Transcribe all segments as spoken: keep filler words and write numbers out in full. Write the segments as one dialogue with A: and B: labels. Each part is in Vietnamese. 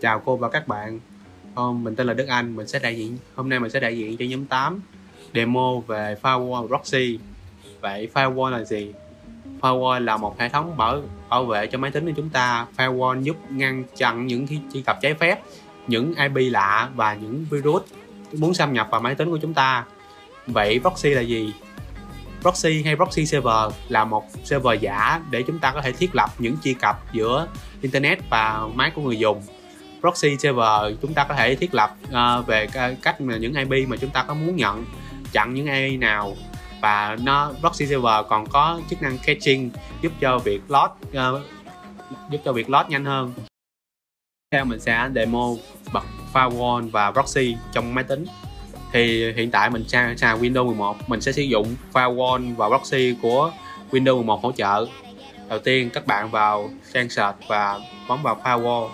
A: Chào cô và các bạn. Oh, mình tên là Đức Anh, mình sẽ đại diện hôm nay mình sẽ đại diện cho nhóm tám demo về Firewall Proxy. Vậy Firewall là gì? Firewall là một hệ thống bảo bảo vệ cho máy tính của chúng ta. Firewall giúp ngăn chặn những truy cập trái phép, những i pê lạ và những virus muốn xâm nhập vào máy tính của chúng ta. Vậy Proxy là gì? Proxy hay Proxy server là một server giả để chúng ta có thể thiết lập những truy cập giữa Internet và máy của người dùng. Proxy server chúng ta có thể thiết lập uh, về cách mà những i pê mà chúng ta có muốn nhận, chặn những i pê nào, và nó Proxy server còn có chức năng caching giúp cho việc load uh, giúp cho việc load nhanh hơn. Theo mình sẽ demo bật Firewall và Proxy trong máy tính. Thì hiện tại mình xài Windows mười một, mình sẽ sử dụng Firewall và Proxy của Windows mười một hỗ trợ. Đầu tiên các bạn vào trang search và bấm vào Firewall.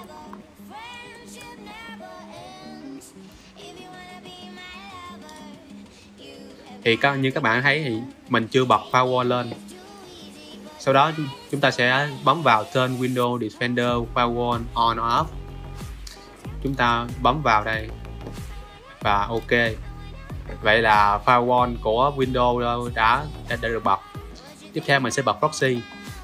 A: Thì như các bạn thấy thì mình chưa bật Firewall lên. Sau đó chúng ta sẽ bấm vào Turn Windows Defender Firewall On Off. Chúng ta bấm vào đây và OK. Vậy là Firewall của Windows đã, đã, đã được bật. Tiếp theo mình sẽ bật Proxy.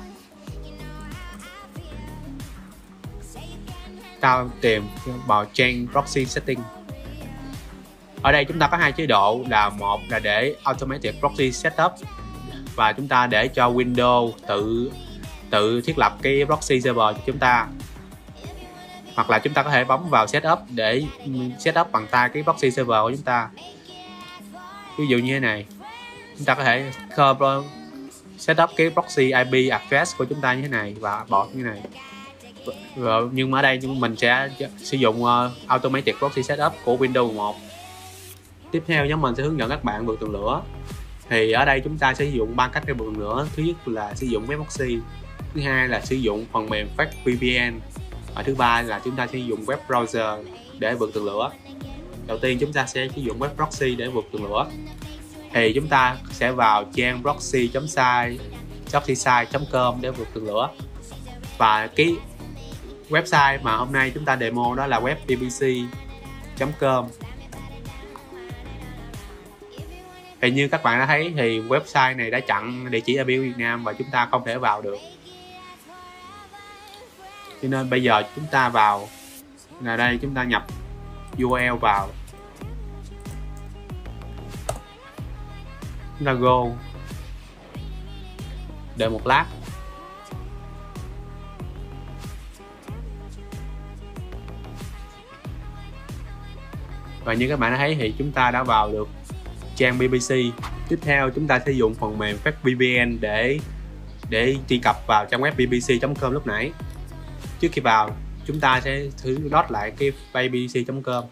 A: Ta tìm vào trang Proxy Setting. Ở đây chúng ta có hai chế độ, là một là để Automatic Proxy Setup và chúng ta để cho Windows tự tự thiết lập cái Proxy server cho chúng ta. Hoặc là chúng ta có thể bấm vào Setup để setup bằng tay cái Proxy server của chúng ta. Ví dụ như thế này, chúng ta có thể setup cái Proxy i pê address của chúng ta như thế này và port như thế này. Nhưng mà ở đây mình sẽ sử dụng Automatic Proxy Setup của Windows mười một. Tiếp theo nhóm mình sẽ hướng dẫn các bạn vượt tường lửa. Thì ở đây chúng ta sẽ sử dụng ba cách để vượt tường lửa. Thứ nhất là sử dụng web proxy, thứ hai là sử dụng phần mềm Fast vê pê en, và thứ ba là chúng ta sử dụng web browser để vượt tường lửa. Đầu tiên chúng ta sẽ sử dụng web proxy để vượt tường lửa. Thì chúng ta sẽ vào trang proxy chấm site proxy site chấm com để vượt tường lửa. Và cái website mà hôm nay chúng ta demo đó là web b b c chấm com. Thì như các bạn đã thấy thì website này đã chặn địa chỉ i pê của Việt Nam và chúng ta không thể vào được. Cho nên bây giờ chúng ta vào là đây, chúng ta nhập u rờ lờ vào. Chúng ta go. Đợi một lát. Và như các bạn đã thấy thì chúng ta đã vào được trang bê bê xê. Tiếp theo chúng ta sử dụng phần mềm Fast vê pê en để để truy cập vào trang web b b c chấm com lúc nãy. Trước khi vào chúng ta sẽ thử load lại cái b b c chấm com.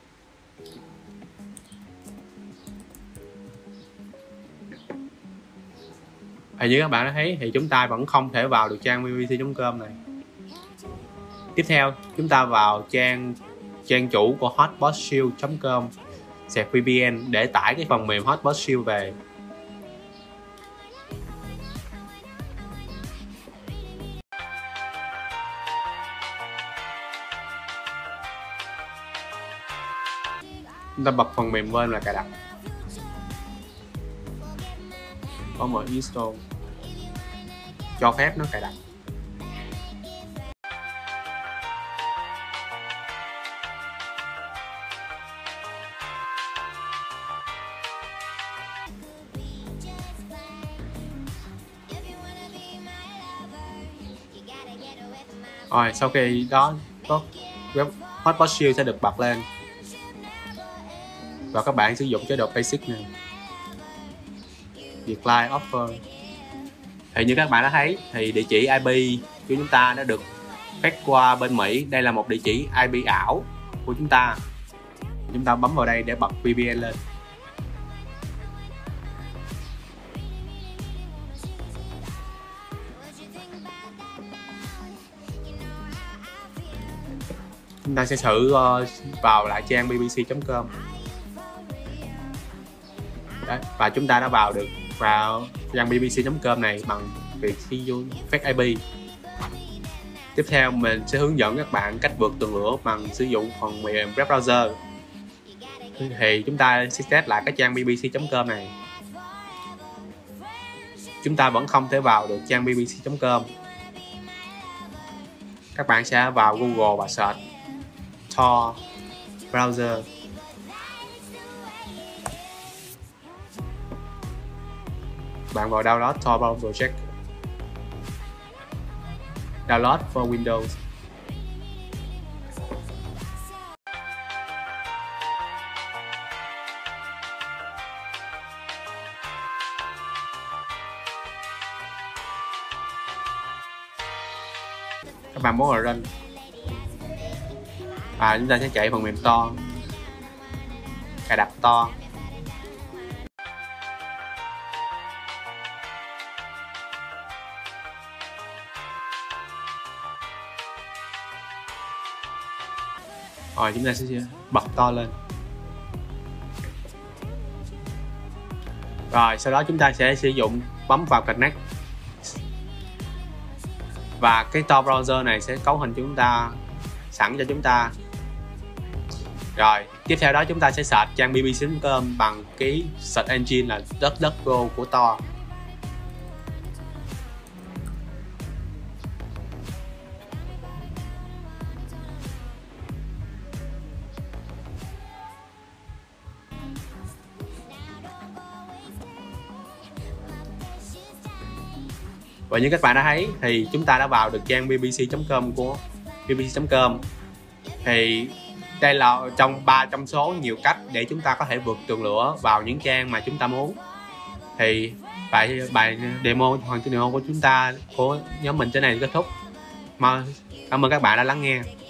A: Và như các bạn đã thấy thì chúng ta vẫn không thể vào được trang b b c chấm com này. Tiếp theo chúng ta vào trang trang chủ của hotspot shield chấm com sạc vê pê en để tải cái phần mềm Hotspot Shield về. Chúng ta bật phần mềm lên là cài đặt. Có mở install, cho phép nó cài đặt. Rồi sau khi đó có web Hotspot Shield sẽ được bật lên và các bạn sử dụng chế độ basic này, decline offer. Thì như các bạn đã thấy thì địa chỉ i pê của chúng ta đã được phát qua bên Mỹ. Đây là một địa chỉ i pê ảo của chúng ta. Chúng ta bấm vào đây để bật vê pê en lên. Chúng ta sẽ thử uh, vào lại trang b b c chấm com. Đấy, và chúng ta đã vào được vào trang b b c chấm com này bằng việc sử dụng Fast i pê. Tiếp theo mình sẽ hướng dẫn các bạn cách vượt tường lửa bằng sử dụng phần mềm web browser. Thì chúng ta sẽ test lại cái trang b b c chấm com này. Chúng ta vẫn không thể vào được trang b b c chấm com. Các bạn sẽ vào Google và search Tor browser. Bạn vào download Tor browser project. Download for Windows. Các bạn bấm vào run và chúng ta sẽ chạy phần mềm Tor, cài đặt Tor. Rồi chúng ta sẽ bật Tor lên. Rồi sau đó chúng ta sẽ sử dụng bấm vào connect. Và cái Tor browser này sẽ cấu hình chúng ta sẵn cho chúng ta. Rồi tiếp theo đó chúng ta sẽ search trang b b c chấm com bằng cái search engine là DuckDuckGo của Tor. Và như các bạn đã thấy thì chúng ta đã vào được trang b b c chấm com của b b c chấm com. Thì đây là trong ba trong số nhiều cách để chúng ta có thể vượt tường lửa vào những trang mà chúng ta muốn. Thì bài bài demo hoàn chỉnh demo của chúng ta của nhóm mình trên này kết thúc. Mà cảm ơn các bạn đã lắng nghe.